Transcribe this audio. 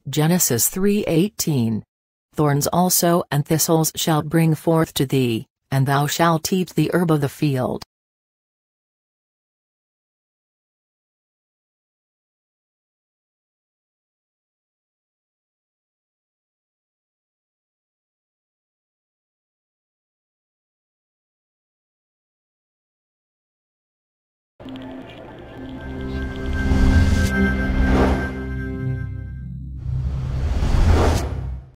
Genesis 3:18. Thorns also and thistles shall bring forth to thee, and thou shalt eat the herb of the field.